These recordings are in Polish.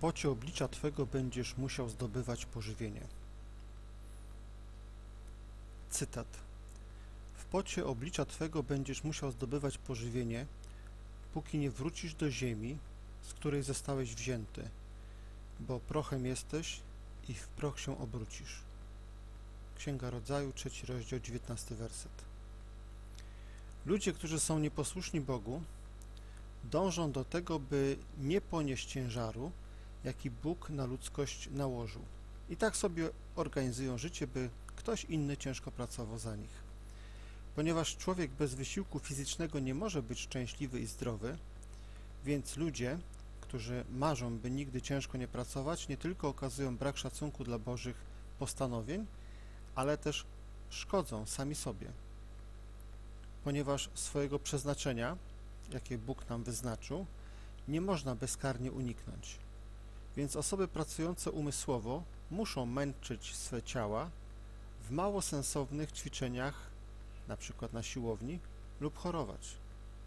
pocie oblicza Twego będziesz musiał zdobywać pożywienie. Cytat. W pocie oblicza Twego będziesz musiał zdobywać pożywienie, póki nie wrócisz do ziemi, z której zostałeś wzięty, bo prochem jesteś i w proch się obrócisz. Księga Rodzaju, 3 rozdział, 19 werset. Ludzie, którzy są nieposłuszni Bogu, dążą do tego, by nie ponieść ciężaru, jaki Bóg na ludzkość nałożył. I tak sobie organizują życie, by ktoś inny ciężko pracował za nich. Ponieważ człowiek bez wysiłku fizycznego nie może być szczęśliwy i zdrowy, więc ludzie, którzy marzą, by nigdy ciężko nie pracować, nie tylko okazują brak szacunku dla Bożych postanowień, ale też szkodzą sami sobie. Ponieważ swojego przeznaczenia, jakie Bóg nam wyznaczył, nie można bezkarnie uniknąć. Więc osoby pracujące umysłowo muszą męczyć swe ciała w mało sensownych ćwiczeniach, np. na siłowni, lub chorować.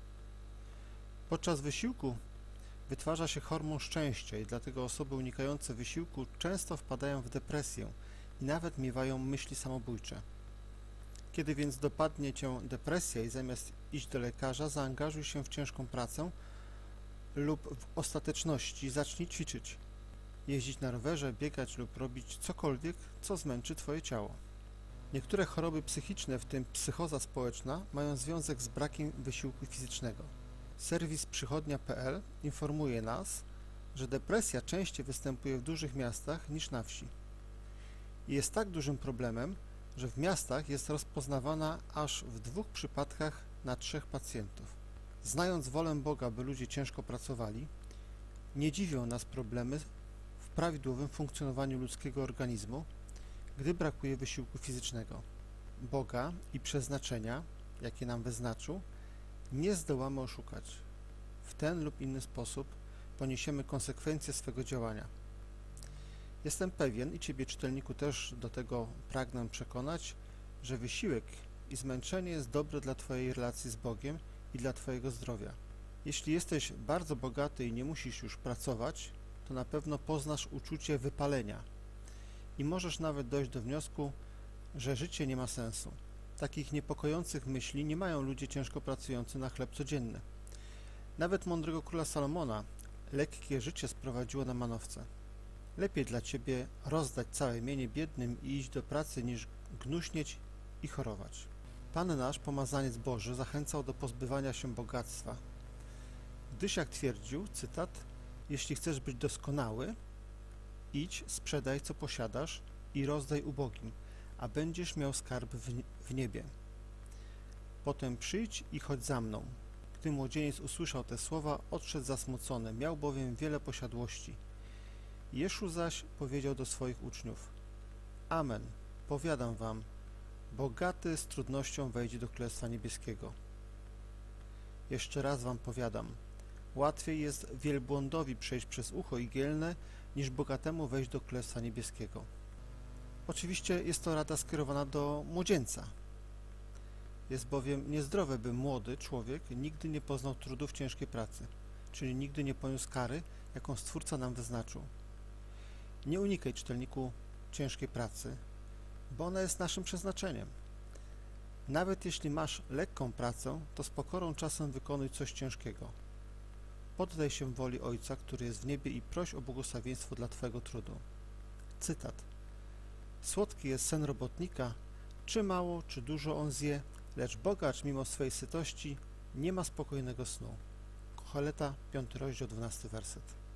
Podczas wysiłku wytwarza się hormon szczęścia i dlatego osoby unikające wysiłku często wpadają w depresję i nawet miewają myśli samobójcze. Kiedy więc dopadnie Cię depresja i zamiast iść do lekarza, zaangażuj się w ciężką pracę lub w ostateczności zacznij ćwiczyć, jeździć na rowerze, biegać lub robić cokolwiek, co zmęczy Twoje ciało. Niektóre choroby psychiczne, w tym psychoza społeczna, mają związek z brakiem wysiłku fizycznego. Serwis przychodnia.pl informuje nas, że depresja częściej występuje w dużych miastach niż na wsi. I jest tak dużym problemem, że w miastach jest rozpoznawana aż w 2 przypadkach na 3 pacjentów. Znając wolę Boga, by ludzie ciężko pracowali, nie dziwią nas problemy w prawidłowym funkcjonowaniu ludzkiego organizmu, gdy brakuje wysiłku fizycznego. Boga i przeznaczenia, jakie nam wyznaczył, nie zdołamy oszukać. W ten lub inny sposób poniesiemy konsekwencje swego działania. Jestem pewien, i Ciebie, czytelniku, też do tego pragnę przekonać, że wysiłek i zmęczenie jest dobre dla Twojej relacji z Bogiem i dla Twojego zdrowia. Jeśli jesteś bardzo bogaty i nie musisz już pracować, to na pewno poznasz uczucie wypalenia i możesz nawet dojść do wniosku, że życie nie ma sensu. Takich niepokojących myśli nie mają ludzie ciężko pracujący na chleb codzienny. Nawet mądrego króla Salomona lekkie życie sprowadziło na manowce. Lepiej dla Ciebie rozdać całe mienie biednym i iść do pracy, niż gnuśnieć i chorować. Pan nasz, pomazaniec Boży, zachęcał do pozbywania się bogactwa, gdyż, jak twierdził, cytat, jeśli chcesz być doskonały, idź, sprzedaj, co posiadasz i rozdaj ubogim, a będziesz miał skarb w niebie. Potem przyjdź i chodź za mną. Gdy młodzieniec usłyszał te słowa, odszedł zasmucony, miał bowiem wiele posiadłości. Jeszu zaś powiedział do swoich uczniów: Amen, powiadam wam, bogaty z trudnością wejdzie do Królestwa Niebieskiego. Jeszcze raz wam powiadam, łatwiej jest wielbłądowi przejść przez ucho igielne, niż bogatemu wejść do Królestwa Niebieskiego. Oczywiście jest to rada skierowana do młodzieńca. Jest bowiem niezdrowe, by młody człowiek nigdy nie poznał trudów ciężkiej pracy, czyli nigdy nie poniósł kary, jaką Stwórca nam wyznaczył. Nie unikaj, czytelniku, ciężkiej pracy, bo ona jest naszym przeznaczeniem. Nawet jeśli masz lekką pracę, to z pokorą czasem wykonuj coś ciężkiego. Poddaj się woli Ojca, który jest w niebie, i proś o błogosławieństwo dla Twojego trudu. Cytat. Słodki jest sen robotnika, czy mało, czy dużo on zje, lecz bogacz mimo swej sytości nie ma spokojnego snu. Koheleta, 5 rozdział, 12 werset.